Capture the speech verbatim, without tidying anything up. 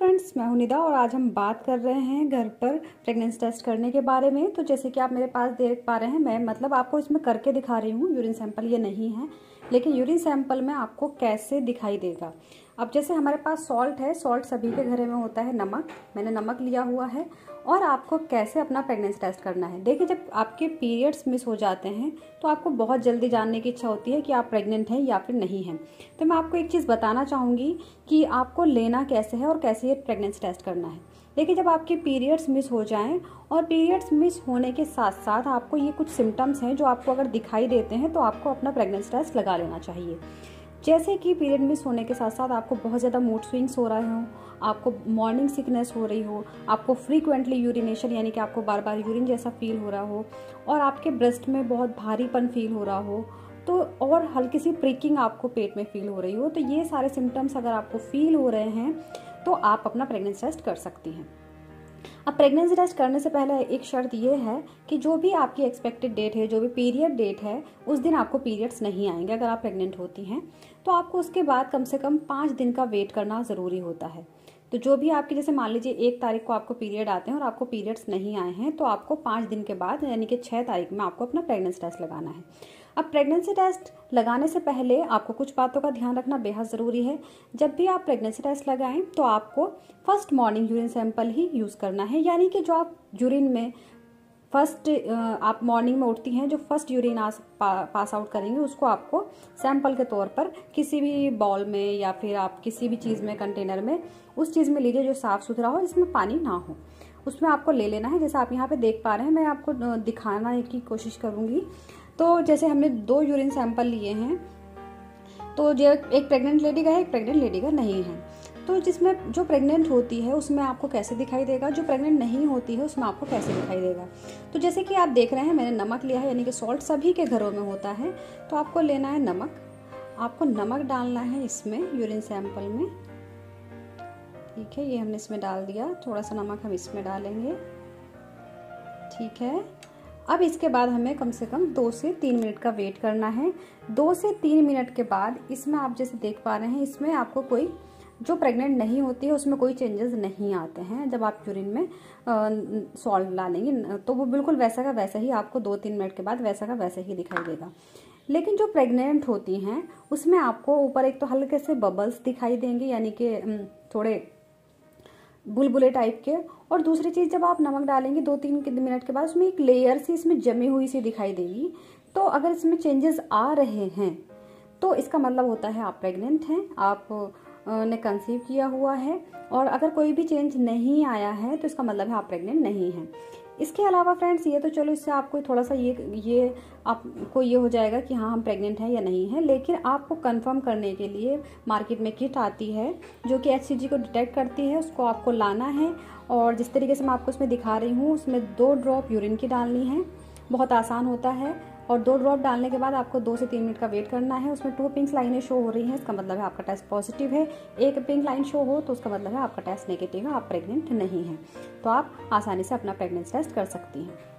Friends, मैं हूं निदा और आज हम बात कर रहे हैं घर पर प्रेगनेंसी टेस्ट करने के बारे में। तो जैसे कि आप मेरे पास देख पा रहे हैं, मैं मतलब आपको इसमें करके दिखा रही हूँ। यूरिन सैंपल ये नहीं है, लेकिन यूरिन सैंपल में आपको कैसे दिखाई देगा। अब जैसे हमारे पास सॉल्ट है, सॉल्ट सभी के घरों में होता है। नमक, मैंने नमक लिया हुआ है। और आपको कैसे अपना प्रेगनेंसी टेस्ट करना है। देखिए, जब आपके पीरियड्स मिस हो जाते हैं तो आपको बहुत जल्दी जानने की इच्छा होती है कि आप प्रेग्नेंट हैं या फिर नहीं हैं। तो मैं आपको एक चीज़ बताना चाहूँगी कि आपको लेना कैसे है और कैसे ये प्रेगनेंसी टेस्ट करना है। देखिए, जब आपके पीरियड्स मिस हो जाएं और पीरियड्स मिस होने के साथ साथ आपको ये कुछ सिम्टम्स हैं जो आपको अगर दिखाई देते हैं तो आपको अपना प्रेगनेंसी टेस्ट लगा लेना चाहिए। जैसे कि पीरियड मिस होने के साथ साथ आपको बहुत ज़्यादा मूड स्विंग्स हो रहे हों, आपको मॉर्निंग सिकनेस हो रही हो, आपको फ्रीक्वेंटली यूरिनेशन यानी कि आपको बार बार यूरिन जैसा फील हो रहा हो, और आपके ब्रेस्ट में बहुत भारीपन फील हो रहा हो, तो और हल्की सी प्रिकिंग आपको पेट में फील हो रही हो, तो ये सारे सिम्टम्स अगर आपको फील हो रहे हैं तो आप अपना प्रेगनेंसी टेस्ट कर सकती हैं। अब प्रेगनेंसी टेस्ट करने से पहले एक शर्त ये है कि जो भी आपकी एक्सपेक्टेड डेट है, जो भी पीरियड डेट है, उस दिन आपको पीरियड्स नहीं आएंगे। अगर आप प्रेग्नेंट होती हैं तो आपको उसके बाद कम से कम पाँच दिन का वेट करना ज़रूरी होता है। तो जो भी आपकी, जैसे मान लीजिए एक तारीख को आपको पीरियड आते हैं और आपको पीरियड्स नहीं आए हैं, तो आपको पाँच दिन के बाद यानी कि छः तारीख में आपको अपना प्रेगनेंसी टेस्ट लगाना है। अब प्रेगनेंसी टेस्ट लगाने से पहले आपको कुछ बातों का ध्यान रखना बेहद ज़रूरी है। जब भी आप प्रेगनेंसी टेस्ट लगाएं तो आपको फर्स्ट मॉर्निंग यूरिन सैंपल ही यूज़ करना है, यानी कि जो आप यूरिन में फर्स्ट आप मॉर्निंग में उठती हैं, जो फर्स्ट यूरिन आज पा, पास आउट करेंगे उसको आपको सैंपल के तौर पर किसी भी बॉल में या फिर आप किसी भी चीज़ में, कंटेनर में, उस चीज़ में लीजिए जो साफ़ सुथरा हो, जिसमें पानी ना हो, उसमें आपको ले लेना है। जैसे आप यहाँ पे देख पा रहे हैं, मैं आपको दिखाना की कोशिश करूँगी। तो जैसे हमने दो यूरिन सैंपल लिए हैं, तो जो एक प्रेग्नेंट लेडी का है, एक प्रेग्नेंट लेडी का नहीं है। तो जिसमें जो प्रेग्नेंट होती है उसमें आपको कैसे दिखाई देगा, जो प्रेग्नेंट नहीं होती है उसमें आपको कैसे दिखाई देगा। तो जैसे कि आप देख रहे हैं, मैंने नमक लिया है, यानी कि सॉल्ट सभी के घरों में होता है। तो आपको लेना है नमक, आपको नमक डालना है इसमें यूरिन सैंपल में। ठीक है, ये हमने इसमें डाल दिया। थोड़ा सा नमक हम इसमें डालेंगे। ठीक है, अब इसके बाद हमें कम से कम दो से तीन मिनट का वेट करना है। दो से तीन मिनट के बाद इसमें आप जैसे देख पा रहे हैं, इसमें आपको कोई, जो प्रेग्नेंट नहीं होती है उसमें कोई चेंजेस नहीं आते हैं। जब आप यूरिन में सॉल्ट डालेंगे तो वो बिल्कुल वैसा का वैसा ही आपको दो तीन मिनट के बाद वैसा का वैसा ही दिखाई देगा। लेकिन जो प्रेग्नेंट होती हैं उसमें आपको ऊपर एक तो हल्के से बबल्स दिखाई देंगे, यानी कि थोड़े बुलबुले टाइप के, और दूसरी चीज़ जब आप नमक डालेंगे दो तीन मिनट के बाद उसमें एक लेयर सी इसमें जमी हुई सी दिखाई देगी। तो अगर इसमें चेंजेस आ रहे हैं तो इसका मतलब होता है आप प्रेग्नेंट हैं, आप ने कंसीव किया हुआ है। और अगर कोई भी चेंज नहीं आया है तो इसका मतलब है आप प्रेग्नेंट नहीं हैं। इसके अलावा फ्रेंड्स, ये तो चलो इससे आपको थोड़ा सा ये ये आपको ये हो जाएगा कि हाँ हम प्रेग्नेंट हैं या नहीं है। लेकिन आपको कंफर्म करने के लिए मार्केट में किट आती है जो कि एचसीजी को डिटेक्ट करती है, उसको आपको लाना है। और जिस तरीके से मैं आपको इसमें दिखा रही हूँ, उसमें दो ड्रॉप यूरिन की डालनी है। बहुत आसान होता है। और दो ड्रॉप डालने के बाद आपको दो से तीन मिनट का वेट करना है। उसमें टू पिंक लाइनें शो हो रही हैं, इसका मतलब है आपका टेस्ट पॉजिटिव है। एक पिंक लाइन शो हो तो उसका मतलब है आपका टेस्ट नेगेटिव है, आप प्रेग्नेंट नहीं हैं। तो आप आसानी से अपना प्रेगनेंसी टेस्ट कर सकती हैं।